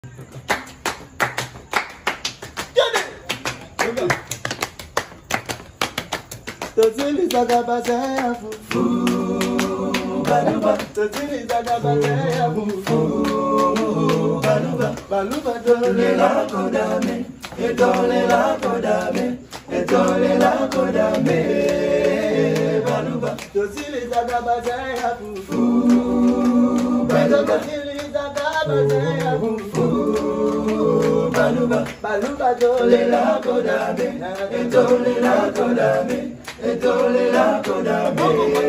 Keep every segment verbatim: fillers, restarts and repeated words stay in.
Totili zagabazaya fufu Baluba Totili zagabazaya fufu Baluba Baluba dole la kodame Etole la kodame Etole la kodame Baluba Totili zagabazaya fufu Baluba Totili zagabazaya fufu Baluba Baluba dole la kodame Etole la kodame Etole la kodame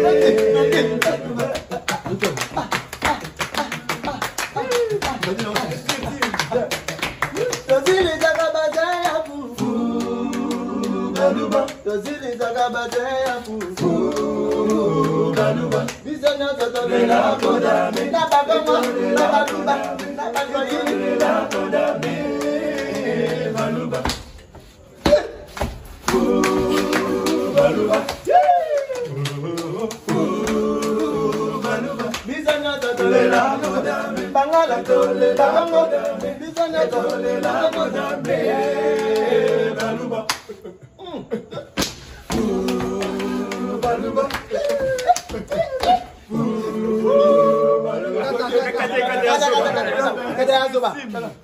Tozili zagabazaya fufu Baluba Tozili zagabazaya fufu Baluba Bizana totole la kodame Nabagoma Nabaluba Nabagoyini la kodame Baluba Baluba, Baluba, Bizana tole la kodame, Bangala tole la kodame, Bizana tole la kodame, Baluba, Baluba, Baluba,